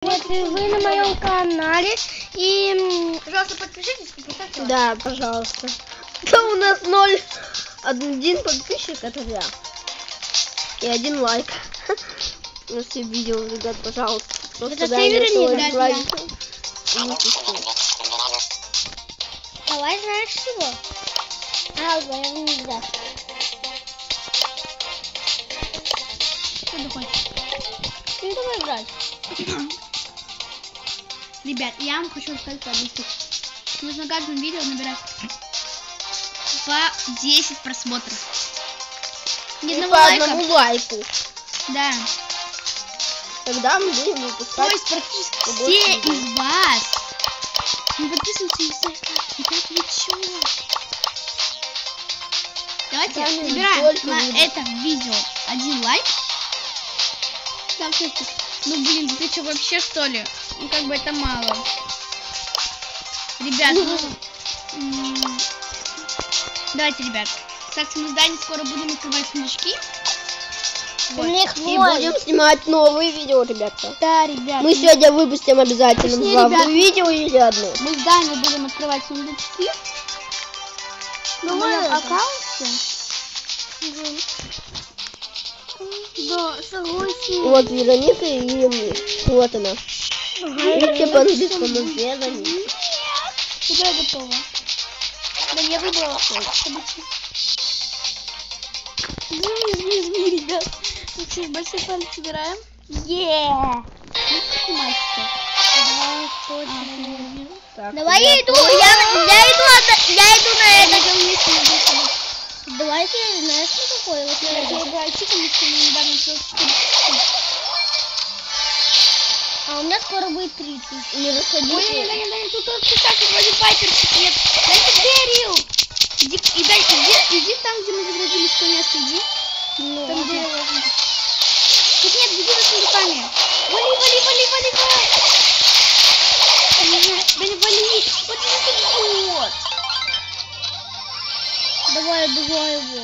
Если вы на моем канале и... Пожалуйста, подпишитесь и поставьте лайк. Да, пожалуйста. Да, у нас 0,1 подписчик, это я. И 1 лайк. На все видео, ребят, пожалуйста. Это ты, Вероника? Давай, знаешь чего? Да. Что ты хочешь? Ну, давай играть. Ребят, я вам хочу сказать одну штуку. Нужно каждому видео набирать по 10 просмотров. Ни И одного по лайка. одному лайку. Да. Тогда мы будем То выпускать. есть практически все из вас не подписываются на сайт. Ребят, вы чё? Давайте Да, не набираем только на видео. это видео 1 лайк. Там все-таки, ну блин, ты что, вообще что ли? Ну как бы это мало. Ребят, давайте, ребят. Кстати, мы в здании скоро будем открывать сундучки. Вот. И будем снимать новые видео, ребята. Да, ребят. Мы сегодня выпустим обязательно Точнее, 2 ребят, видео или одно. Мы в здании будем открывать сундучки. На моем аккаунте. Да, согласен. Вот Вероника и вот она. Видите, по-английскому Вероника. Игра готова. Да я выбрала событие. Жми, ребят. Ну что, большой палец собираем. Давай я иду, я иду на это. Давайте, знаешь, что такое? Вот я играю чиком, что мы недавно А у меня скоро будет 30. Не Ой, расходите. тут кстати, вроде пайперчик нет. Дайте дерево. Иди там, где мы заградились, что место, иди. Ну, Там дерево. Тут нет, беги за сундуками. Вали. Да не вали. Вот. Давай, убивай его.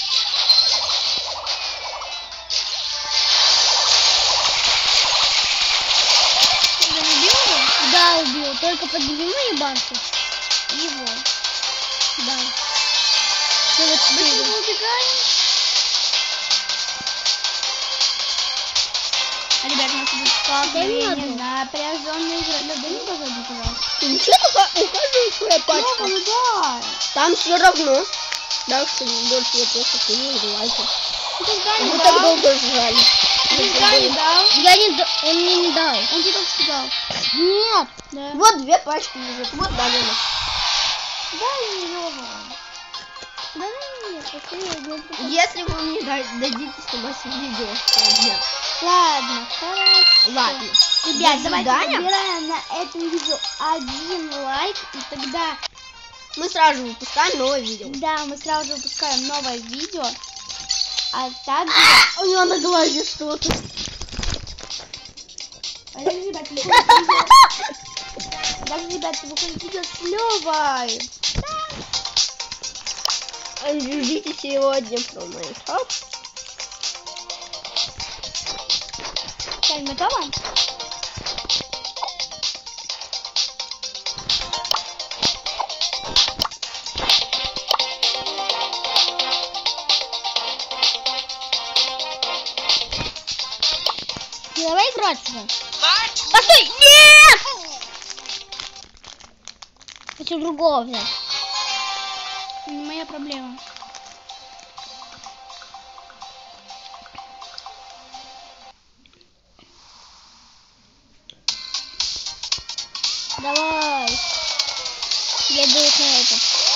Ты убил его? Да, убил. Только подними мои банки. Его. Да. Все, вот Мы теперь. убегаем. Ребят, у нас будет Понятно. напряженная игра. Да не позади, пожалуйста. Ничего, у каждого своя пачка. Ну да. Там все равно. Так что больше вопросов не задавайте. Ты здание Мы дал? так долго ждали. Ты здание дал? Я не дал. Он мне не дал. Он тебе только что дал. Нет. Да. Вот 2 пачки лежат. Вот дали. Дай его. Да нет, Если вы мне дадите снимать видео сегодня. ладно, хорошо. Ладно. Ребят, До давайте свидания. набираем на этом видео 1 лайк, и тогда, Мы сразу же выпускаем новое видео. да, мы сразу же выпускаем новое видео, а также... У него на глазе что-то. Ребят, выходит видео с Лёвой. Ждите сегодня про Майнкрафт. Так, готово? Давай играть сюда. Постой! Нет! Хочу другого взять. Не моя проблема. Давай. Я иду на это.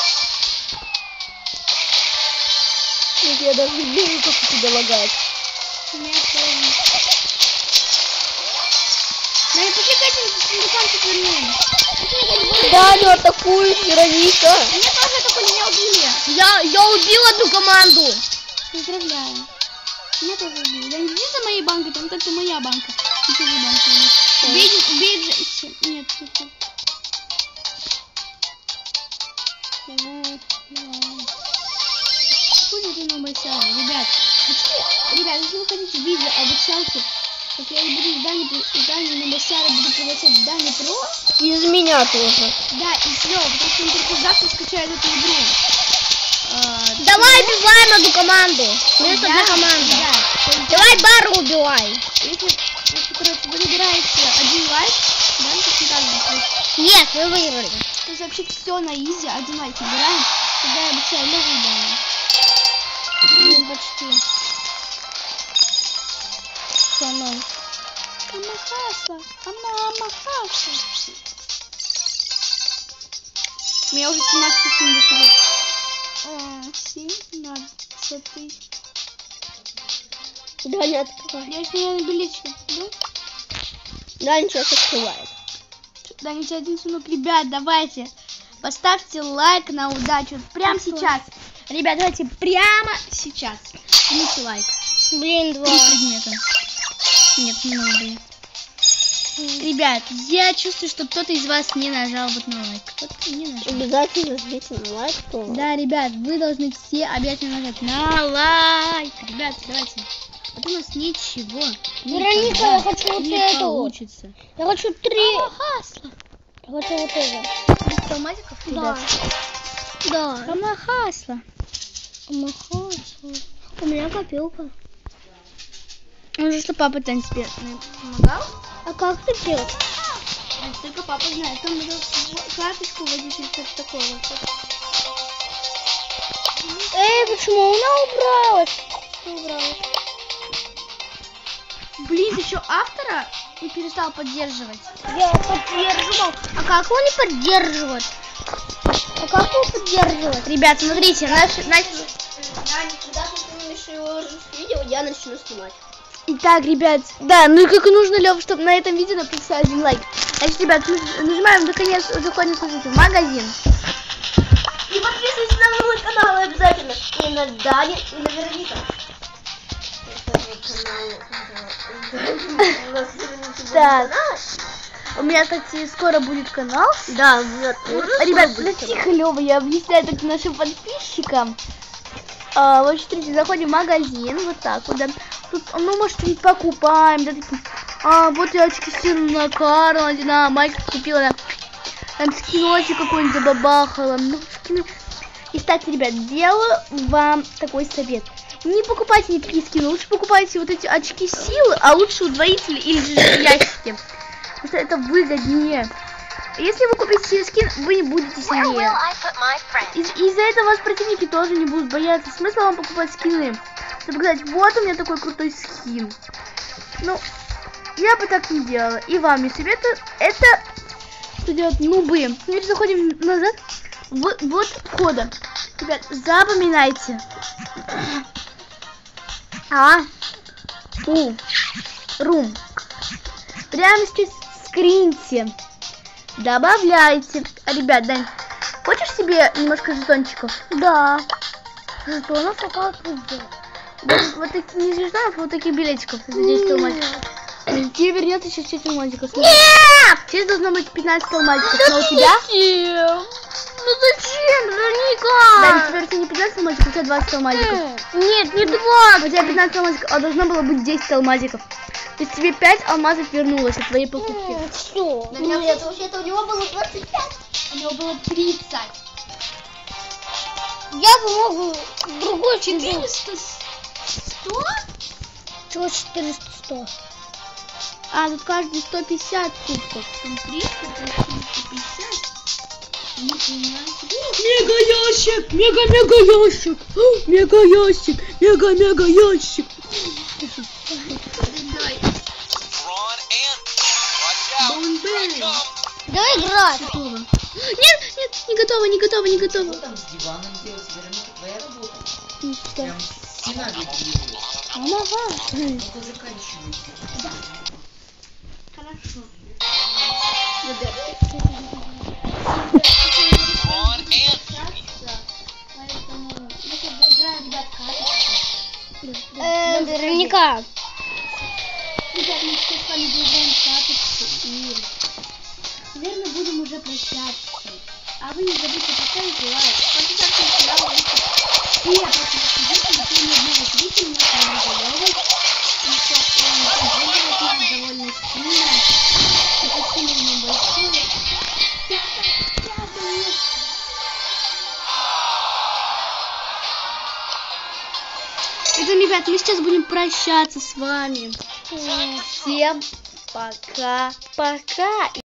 Я даже не вижу, как у тебя лагает. Нет, да не пошли к этим сундукам четверным. Да, они атакуют, Вероника. Они тоже атакуют, меня убили. Я убил одну команду. Поздравляю. Меня тоже убили. Да не иди за моей банкой, там только моя банка. Не чужие банки. Убей Джесси. Нет, нет. Хули ты на большая. Ребят, если вы хотите видео обучалки Как я буду здание на Басяре буду превращать в Дани Про. Из меня тоже. Да, и все, потому что он только завтра скачает эту игру. Давай убиваем эту команду. У нас одна команда. Да. Давай Бару убивай. Если, короче, вы набираете 1 лайк, да, как не так будет. Нет, мы выиграли. То есть вообще все на изи, 1 лайк набираем, тогда я обещаю новую данную. Ну, почти. Камахасла. Камахасла. У меня уже 17 тысяч. 17 тысяч. Да, не открывай. Я еще, наверное, билетчик. Да? Да, ничего, открывает. Да, не один сунок. Ребят, давайте. Поставьте лайк на удачу. Прямо сейчас. Ребят, давайте прямо сейчас. Жмите лайк. Блин, 2. 3 предмета. Нет, не надо. Ребят, я чувствую, что кто-то из вас не нажал вот на лайк. Кто-то не нажал. Обязательно жмите на лайк. Да, ребят, вы должны все обязательно нажать на лайк. Ребят, давайте. Вот у нас ничего. Вероника, я хочу вот не это получится. Я хочу 3. Камахасла. Я хочу вот это. 3 томатиков, Да. ребят. Да. Камахасла. Камахасла. У меня копилка. Может, что папа там тебе помогал? А как ты делаешь? Только папа знает. Там надо карточку вводить или что-то такое. Почему она убралась? Убралась. Блин, ты что, автора не перестал поддерживать? Я поддерживал. А как его не поддерживать? А как его поддерживать? Ребят, смотрите, Да, никогда ты снимешь видео, я начну снимать. Итак, ребят, да, ну и как нужно, Лёв, чтобы на этом видео написать 1 лайк. Значит, ребят, нажимаем, наконец, заходим, смотрите, в магазин. И подписывайтесь на мой канал обязательно. И на Дани, и на Вероника. Так, у меня, кстати, скоро будет канал. Да, вот. Ребят, ну тихо, Лёва, я объясняю так нашим подписчикам. Вот, смотрите, заходим в магазин, вот так вот, да. Тут, ну, может, что-нибудь покупаем, да, такие. Вот я очки сильно на Карла, на майку купила, да. Там скиночек какой-нибудь забабахала. Ну, скины. И, кстати, ребят, делаю вам такой совет. Не покупайте ни такие скины, лучше покупайте вот эти очки силы, а лучше удвоители или же ящики. Потому что это выгоднее. Если вы купите себе скин, вы не будете сильнее. Из-за этого вас противники тоже не будут бояться. Смысл вам покупать скины? Чтобы сказать, вот у меня такой крутой скин. Ну, я бы так не делала. И вам не советую. Это что делать нубы. Теперь заходим назад. Вот входа. Ребят, запоминайте. Рум. Прямо здесь скриньте. Добавляйте. Ребят, Дань, хочешь себе немножко жетончиков? Да. Жетонов, а как сделать? Вот таких не жетонов, вот таких билетиков. Здесь алмазиков. Тебе вернется сейчас 4 алмазиков. Нет! Сейчас должно быть 15 алмазиков. Но у тебя? Зачем? Ну зачем, Вероника? Да, теперь у тебя не 15 алмазиков, у тебя 20 алмазиков. Нет, не 20. У тебя 15 алмазиков, а должно было быть 10 алмазиков. То есть тебе 5 алмазов вернулось от твоей покупки. Все. Нет. Вообще-то у него было 25. У него было 30. Я бы мог другой 400, 100? Чего 400, 100? А, тут каждый 150 кубков. Там 300, 350. Мега ящик! Мега ящик! Мега ящик! Мега ящик! Давай играть. Готово. Нет, не готово. Что там с диваном делать, Вероника, твоя работа? Что? Прям стена видно. Ага. Ну-ка заканчивайте. Хорошо. Вероника. Ребят, мы сейчас с вами доиграем карточку и, наверное, будем уже прощаться. А вы не забудьте поставить лайк, подписаться на канал, и я прошу вас, если вы не одного зрителя, меня с вами Галёвой, и сейчас Итак, ребят, мы сейчас будем прощаться с вами. Всем пока-пока.